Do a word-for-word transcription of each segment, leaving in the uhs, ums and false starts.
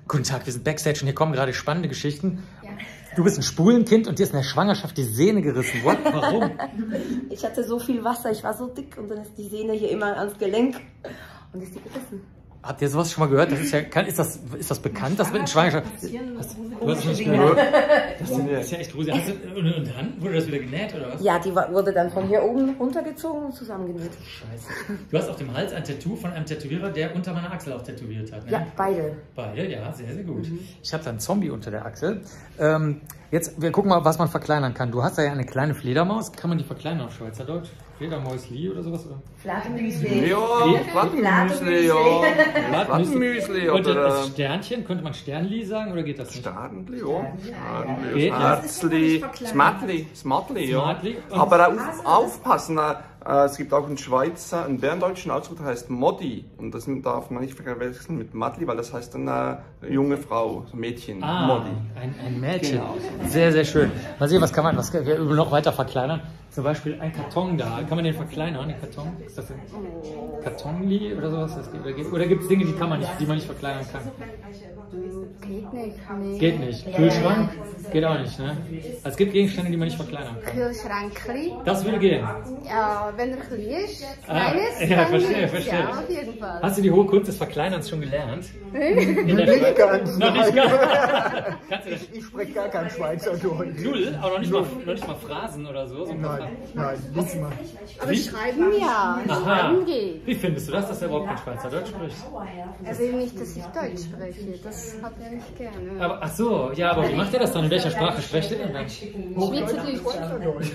Guten Tag, wir sind Backstage und hier kommen gerade spannende Geschichten. Ja. Du bist ein Spulenkind und dir ist in der Schwangerschaft die Sehne gerissen. What? Warum? Ich hatte so viel Wasser, ich war so dick und dann ist die Sehne hier immer ans Gelenk und ist die gerissen. Habt ihr sowas schon mal gehört? Das ist, ja, kann, ist, das, ist das bekannt, dass wir in Schwangerschaft... Hast, du hast es nicht gehört? Das ist ja echt gruselig. Und, und dann wurde das wieder genäht, oder was? Ja, die wurde dann von hier oben runtergezogen und zusammengenäht. Scheiße. Du hast auf dem Hals ein Tattoo von einem Tätowierer, der unter meiner Achsel auch tätowiert hat, ne? Ja, beide. Beide, ja, sehr, sehr gut. Mhm. Ich habe da einen Zombie unter der Achsel. Ähm, jetzt, wir gucken mal, was man verkleinern kann. Du hast da ja eine kleine Fledermaus. Kann man die verkleinern auf Schweizerdeutsch? Fledermäusli oder sowas? Oder? Flattenmüsli. Ja, Flattenmüsli, ja. Flattenmüsli oder... Und oder... das Sternchen, könnte man Sternli sagen oder geht das nicht? Sternli, ja. Sternli, Herzli, Smatli, Smatli, ja. Aber auch aufpassen, äh, es gibt auch einen Schweizer, einen berndeutschen Ausdruck, der heißt Modi. Und das darf man nicht verwechseln mit Matli, weil das heißt dann eine junge Frau, so ein Mädchen. Ah, Modi. Ein, ein Mädchen. Genau. Sehr, sehr schön. Mal sehen, was kann man, was wir noch weiter verkleinern. Zum Beispiel ein Karton da. Kann man den verkleinern, den Karton? Ist das ein Kartonli oder sowas? Oder gibt es Dinge, die, kann man nicht, die man nicht verkleinern kann? Geht nicht. Nee. Geht nicht. Kühlschrank? Geht auch nicht, ne? Also es gibt Gegenstände, die man nicht verkleinern kann. Kühlschrankli? Das würde gehen. Ja, wenn er klein ist, ah, klein ist, ja, dann verstehe, verstehe. Ja, auf jeden Fall. Hast du die hohe Kunst des Verkleinerns schon gelernt? In der nicht ganz. Noch nicht ganz. Kannst du das? Ich spreche gar kein Schweizerdeutsch. Null? Aber noch nicht, mal, noch nicht mal Phrasen oder so? so nein, nein, nicht mal. Aber Wie? schreiben ja. Aha. Schreiben geht. Wie findest du das, dass er überhaupt kein Schweizerdeutsch spricht? Er will nicht, dass ich Deutsch spreche. Das hat er nicht gerne. Aber, ach so, ja, aber wie macht er das dann? In welcher Sprache spricht er denn dann? Schweizerdeutsch.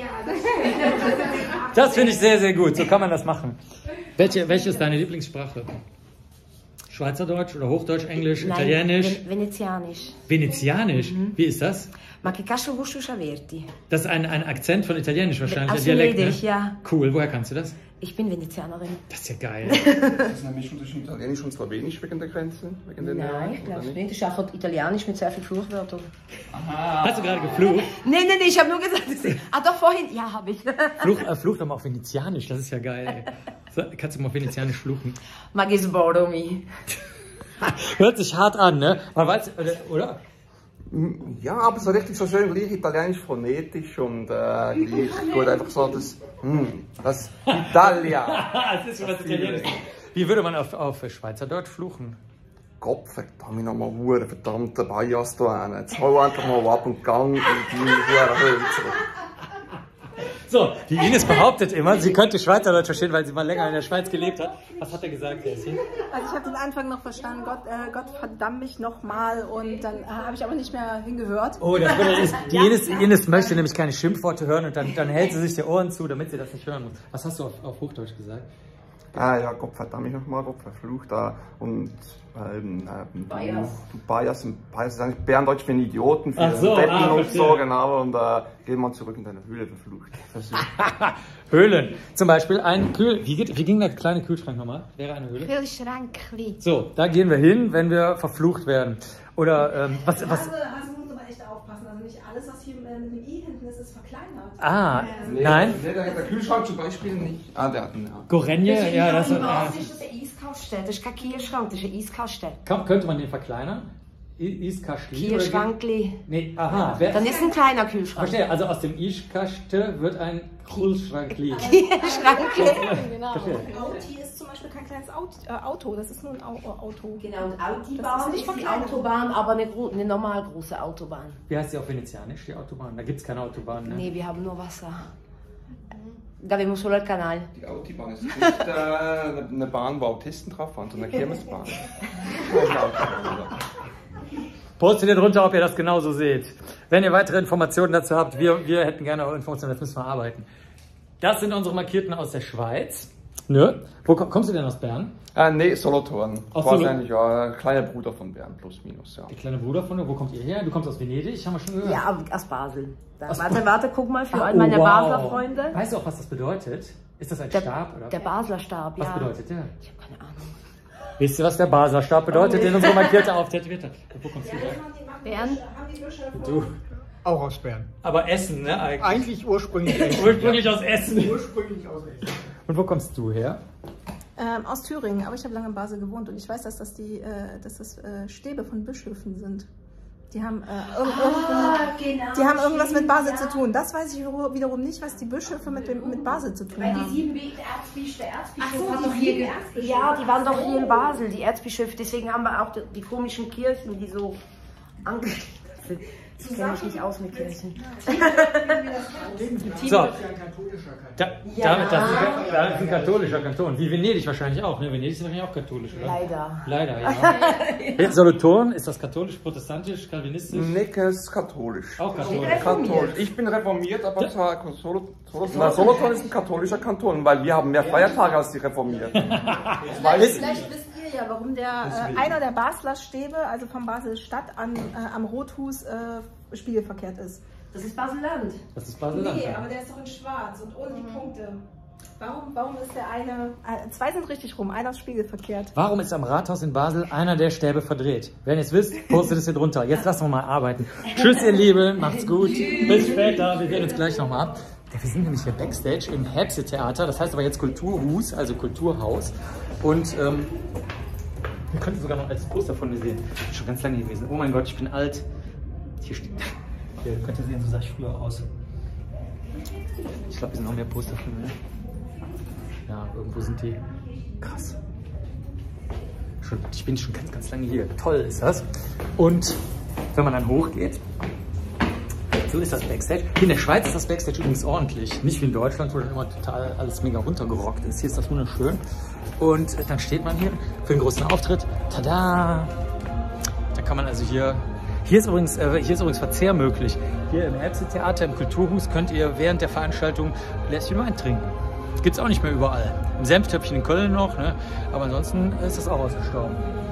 Das finde ich sehr, sehr gut. So kann man das machen. Welche, welche ist deine Lieblingssprache? Schweizerdeutsch oder Hochdeutsch, Englisch, Nein, Italienisch? Venezianisch. Venezianisch? Mhm. Wie ist das? Ma che cazzo vuoi averti? Das ist ein, ein Akzent von Italienisch wahrscheinlich, Aus der Dialekt, Venedig, ne? ja. Cool, woher kannst du das? Ich bin Venezianerin. Das ist ja geil. Das ist eine Mischung zwischen Italienisch und Slowenisch wegen der Grenze? Wegen den Nein, ich glaube nicht. Das ist einfach Italienisch mit sehr vielen Fluchwörtern. Aha. Hast du gerade geflucht? Nein, nein, nein, ich habe nur gesagt, dass ich... Ah, doch, vorhin. Ja, habe ich. Fluch, äh, fluch doch mal auf Venezianisch, das ist ja geil. So, kannst du mal auf Venezianisch fluchen? Ma che sboromi. Hört sich hart an, ne? Man weiß, oder? Ja, aber so richtig so schön gleich italienisch phonetisch und äh, gleich gut einfach so das, hm, das Italia. Das ist schon was Italienisch. Wie würde man auf, auf Schweizerdeutsch fluchen? Gott, verdammt mich nochmal hure verdammte Bias da hin. Jetzt hau einfach mal ab und gang in die hure Hölzer. So, die Ines behauptet immer, sie könnte Schweizerdeutsch verstehen, weil sie mal länger in der Schweiz gelebt hat. Was hat er gesagt, Casey? Also ich habe den Anfang noch verstanden, Gott, äh, Gott verdamm mich nochmal und dann äh, habe ich aber nicht mehr hingehört. Oh, das ist, die Ines, Ines möchte nämlich keine Schimpfworte hören und dann, dann hält sie sich die Ohren zu, damit sie das nicht hören muss. Was hast du auf, auf Hochdeutsch gesagt? Ah ja, Gott verdammt mich nochmal, Gott verflucht da und ähm, ähm, Bias. Du, du Bias, Bias ist eigentlich Berndeutsch für einen Idioten, für so, Deppen ah, und so, genau, und äh, geh mal zurück in deine Höhle, verflucht. Höhlen. Zum Beispiel ein Kühl... Wie, geht, wie ging der kleine Kühlschrank nochmal? Wäre eine Höhle? Kühlschrankli. So, da gehen wir hin, wenn wir verflucht werden. Oder, ähm, was... was Also, also muss aber echt aufpassen, also nicht alles, was hier äh, mit dem I hinten ist, ist verkleinert. Ah, nee, nein? Nee, der, der Kühlschrank zum Beispiel nicht. Ah, der hat einen, ja. Gorenje, ja, das... Das Äh, ist ein Eiskasten, das ist kein Kühlschrank, das ist ein Eiskasten. Kann, könnte man den verkleinern? Eiskasten? Kühlschrankli. Nee, aha. Wer, Dann ist ein kleiner Kühlschrank. verstehe, also aus dem Eiskasten wird ein Kühlschrankli. Kühlschrankli. Genau. Verstehe. Auti ist zum Beispiel kein kleines Auto, äh, Auto. Das ist nur ein Au Auto. Genau, und Autobahn Das ist ist, nicht die verkleinert. Autobahn, aber eine, gro- eine normal große Autobahn. Wie heißt die auf Venezianisch, die Autobahn? Da gibt es keine Autobahn, ne? Nee, wir haben nur Wasser. Da abbiamo solo il canale. Die Autobahn ist nicht äh, eine Bahn, wo Autisten drauf fahren, sondern eine Kirmesbahn. Postet ihr drunter, ob ihr das genauso seht. Wenn ihr weitere Informationen dazu habt, wir, wir hätten gerne auch Informationen, das müssen wir arbeiten. Das sind unsere Markierten aus der Schweiz. Ne? Wo kommst du denn aus Bern? Äh, nee, Solothurn. Aus Quasi Solo- eigentlich, ja, kleiner Bruder von Bern, plus minus, ja. Der kleine Bruder von dir, wo kommt ihr her? Du kommst aus Venedig, haben wir schon gehört. Ja, aus Basel. Da, Aus warte, warte, guck mal, für Ah, all oh, meine wow. Basler Freunde. Weißt du auch, was das bedeutet? Ist das ein Der, Stab? Oder? der Basler Stab, Was ja. bedeutet der? Ich habe keine Ahnung. Wisst ihr, was der Basler Stab bedeutet, den unsere Markierte auftätowiert hat? Wo kommst du her? Bern. Du. Auch aus Bern. Aber Essen, ne? Eigentlich. Eigentlich ursprünglich Essen. Ursprünglich aus Essen. Ursprünglich aus Essen. Und wo kommst du her? Ähm, aus Thüringen, aber ich habe lange in Basel gewohnt und ich weiß, dass das, die, äh, dass das äh, Stäbe von Bischöfen sind. Die haben, äh, irg Ah, genau, die haben irgendwas mit Basel ja. zu tun. Das weiß ich wiederum nicht, was die Bischöfe mit, dem, mit Basel zu tun Weil die haben. sieben Wege der Erzbischof, der Erzbischof Ach so, hat die doch hier sieben ge- Ja, die waren doch hier in Basel, die Erzbischöfe. Deswegen haben wir auch die, die komischen Kirchen, die so angelegt sind. Ich kenne mich nicht aus mit Kirchen. So, da, damit, das, ist, das ist ein katholischer Kanton. Wie Venedig wahrscheinlich auch. Ne? Venedig ist wahrscheinlich auch katholisch, oder? Leider. Leider, ja. Jetzt Solothurn, ist das katholisch, protestantisch, kalvinistisch? Nick ist katholisch. Auch katholisch. Katholisch. Ich bin reformiert, aber zwar Solo- Solo- Na, Solothurn ist ein katholischer Kanton, weil wir haben mehr Feiertage als die Reformierten. Das weiß ich. Vielleicht wisst ihr ja, warum der, äh, einer der Basler Stäbe, also von Basel Stadt an, äh, am Rothus, äh, spiegelverkehrt ist. Das ist Basel-Land. Das ist Basel-Land. Nee, aber der ist doch in schwarz und ohne die Punkte. Warum, warum ist der eine, äh, zwei sind richtig rum, einer ist spiegelverkehrt. Warum ist am Rathaus in Basel einer der Stäbe verdreht? Wenn ihr es wisst, postet es hier drunter. Jetzt lassen wir mal arbeiten. Tschüss, ihr Lieben. Macht's gut. Bis später. Wir sehen uns gleich nochmal ab. Ja, wir sind nämlich hier Backstage im Herbste-Theater. Das heißt aber jetzt Kulturhus, also Kulturhaus. Und ähm, wir könnten sogar noch als Poster von mir sehen. Ich bin schon ganz lange hier gewesen. Oh mein Gott, ich bin alt. Hier steht. Hier könnt ihr sehen, so sah ich früher aus. Ich glaube, hier sind noch mehr Poster von mir. Ja, irgendwo sind die. Krass. Schon, ich bin schon ganz, ganz lange hier. Toll ist das. Und wenn man dann hochgeht, so ist das Backstage. Hier in der Schweiz ist das Backstage übrigens ordentlich. Nicht wie in Deutschland, wo dann immer total alles mega runtergerockt ist. Hier ist das wunderschön. Und dann steht man hier für den großen Auftritt. Tada! Da kann man also hier... Hier ist übrigens, äh, hier ist übrigens Verzehr möglich. Hier im Herbste-Theater, im Kulturhus, könnt ihr während der Veranstaltung Gläschen Wein trinken. Gibt es auch nicht mehr überall. Im Senftöpfchen in Köln noch, ne? Aber ansonsten ist das auch ausgestorben.